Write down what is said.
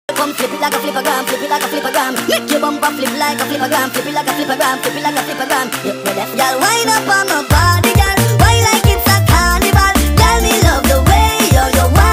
Come flip it like a flippergram, flip it like a flippergram. Make your bumper flip like a flippergram, flip it like a flippergram, flip it like a flippergram. You know that, girl, wind up on my body, girl. Why like it's a carnival? Girl, me love the way you're